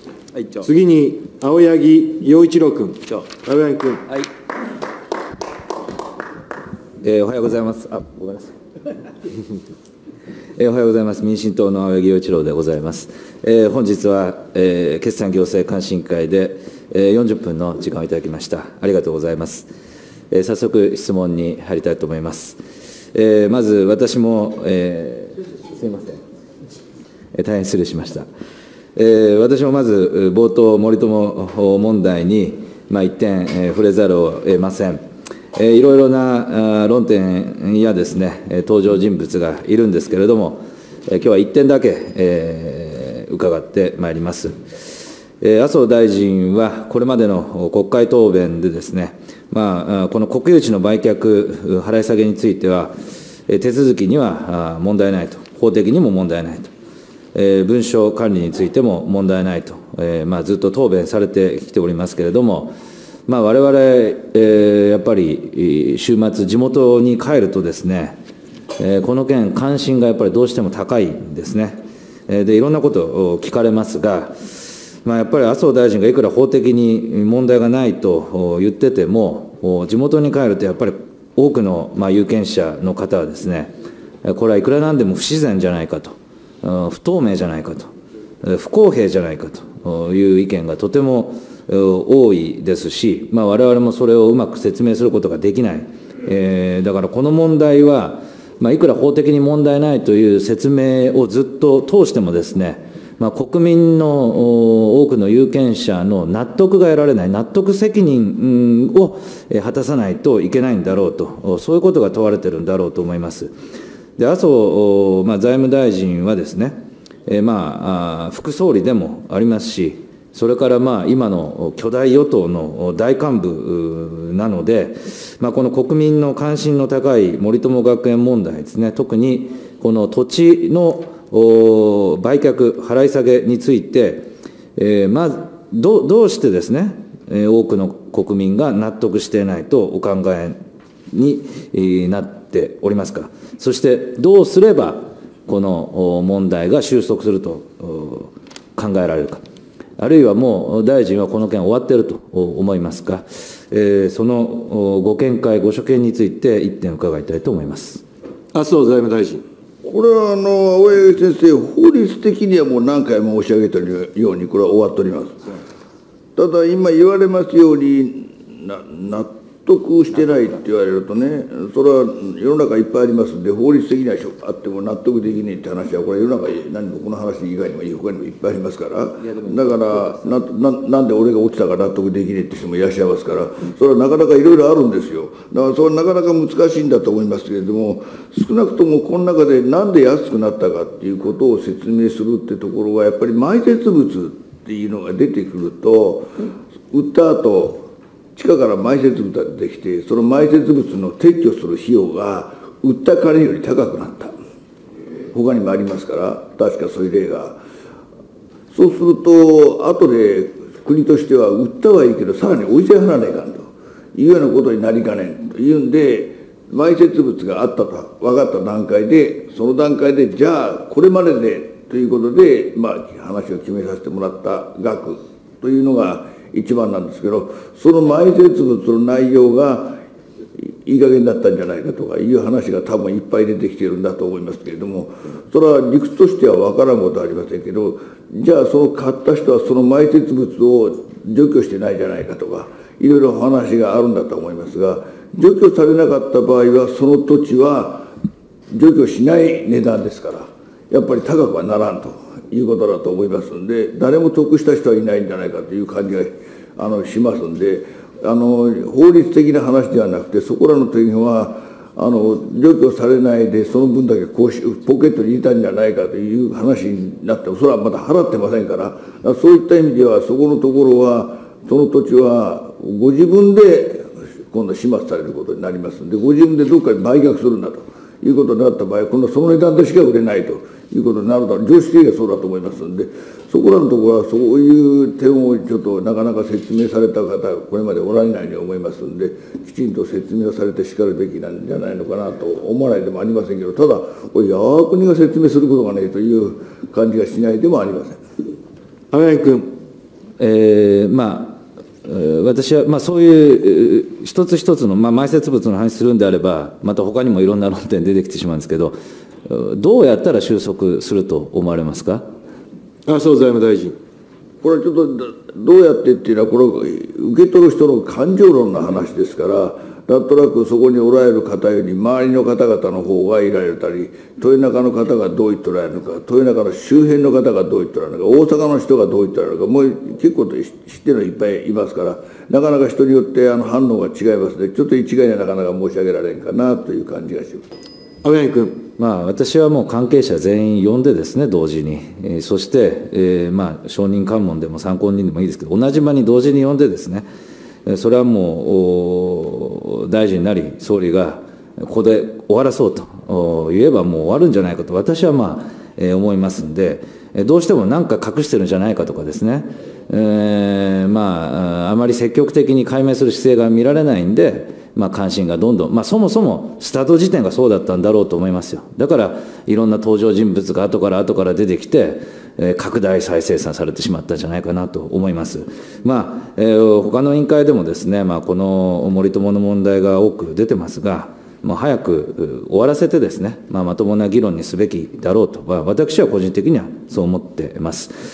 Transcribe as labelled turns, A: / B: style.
A: はい、
B: 次に、青柳陽一郎君。青柳君。
A: はい。おはようございます。ごめんなさい。おはようございます。民進党の青柳陽一郎でございます。本日は、決算行政監視委員会で、40分の時間をいただきました。ありがとうございます。早速、質問に入りたいと思います。まず、私も、すみません。大変失礼しました。私もまず、冒頭、森友問題に、一点、触れざるを得ません。いろいろな論点やですね、登場人物がいるんですけれども、今日は1点だけ、伺ってまいります。麻生大臣は、これまでの国会答弁でですね、この国有地の売却、払い下げについては、手続きには問題ないと、法的にも問題ないと、文書管理についても問題ないと、ずっと答弁されてきておりますけれども、我々、やっぱり週末、地元に帰るとですね、この件、関心がやっぱりどうしても高いんですね。で、いろんなことを聞かれますが、やっぱり麻生大臣がいくら法的に問題がないと言ってても、地元に帰るとやっぱり多くの有権者の方はですね、これはいくらなんでも不自然じゃないかと、不透明じゃないかと、不公平じゃないかという意見がとても多いですし、我々もそれをうまく説明することができない。だからこの問題は、いくら法的に問題ないという説明をずっと通してもですね、国民の多くの有権者の納得が得られない、納得責任を果たさないといけないんだろうと、そういうことが問われているんだろうと思います。で、麻生、財務大臣はですね、副総理でもありますし、それから今の巨大与党の大幹部なので、この国民の関心の高い森友学園問題ですね、特にこの土地の売却、払い下げについて、どうしてですね、多くの国民が納得していないとお考えになっておりますか。そして、どうすればこの問題が収束すると考えられるか。あるいはもう大臣はこの件終わっていると思いますか。そのご見解、ご所見について一点伺いたいと思います。
B: 麻生財務大臣。
C: これは青柳先生、法律的にはもう何回申し上げているように、これは終わっております。ただ、今言われますように、納得してないって言われるとね、それは世の中いっぱいありますんで、法律的にはあっても納得できないって話は、これ、世の中何もこの話以外にも他にもいっぱいありますから、だからなんで俺が落ちたから納得できないって人もいらっしゃいますから、それはなかなかいろいろあるんですよ。だからそれはなかなか難しいんだと思いますけれども、少なくともこの中でなんで安くなったかっていうことを説明するってところは、やっぱり埋設物っていうのが出てくると、売った後地下から埋設物が出てきて、その埋設物の撤去する費用が売った金より高くなった。他にもありますから、確かそういう例が。そうすると、後で国としては売ったはいいけど、さらに置いてやらないかんというようなことになりかねんというんで、埋設物があったと分かった段階で、その段階で、じゃあこれまででということで、話を決めさせてもらった額というのが一番なんですけど、その埋設物の内容がいい加減だったんじゃないかとかいう話が多分いっぱい出てきているんだと思いますけれども、それは理屈としては分からんことはありませんけど、じゃあその買った人はその埋設物を除去してないじゃないかとか、いろいろ話があるんだと思いますが、除去されなかった場合はその土地は除去しない値段ですから、やっぱり高くはならんということだと思いますんで、誰も得した人はいないんじゃないかという感じがしますんで、法律的な話ではなくて、そこらの点は除去されないでその分だけポケットに入れたんじゃないかという話になっても、それはまだ払ってませんから、そういった意味ではそこのところは、その土地はご自分で今度始末されることになりますので、ご自分でどっかに売却するんだということになった場合、今度はその値段でしか売れないということになるだろう。常識的にはそうだと思いますので、そこらのところはそういう点をちょっとなかなか説明された方がこれまでおられないように思いますので、きちんと説明をされてしかるべきなんじゃないのかなと思わないでもありませんけど、ただこれ山国が説明することがねという感じがしないでもありません。
B: 青柳君。
A: 私はそういう一つ一つの埋設物の話するんであれば、また他にもいろんな論点出てきてしまうんですけど、どうやったら収束すると思われますか。
B: 麻生財務大臣。
C: これはちょっとどうやってっていうのは、これ受け取る人の感情論の話ですから、なんとなくそこにおられる方より周りの方々の方がいられたり、豊中の方がどう言っておられるのか、豊中の周辺の方がどう言っておられるのか、大阪の人がどう言っておられるのか、もう結構知ってるのいっぱいいますから、なかなか人によって反応が違いますので、ちょっと一概にはなかなか申し上げられんかなという感じがします。
B: 青柳君。
A: 私はもう関係者全員呼んでですね、同時に、そして、証人喚問でも参考人でもいいですけど、同じ場に同時に呼んでですね、それはもう大臣なり総理がここで終わらそうと言えばもう終わるんじゃないかと私は思いますんで、どうしても何か隠してるんじゃないかとかですね、あまり積極的に解明する姿勢が見られないんで、関心がどんどん、そもそもスタート時点がそうだったんだろうと思いますよ。だからいろんな登場人物が後から出てきて、拡大再生産されてしまったんじゃないかなと思います。他の委員会でもですね、この森友の問題が多く出てますが、早く終わらせてですね、まともな議論にすべきだろうと、私は個人的にはそう思っています。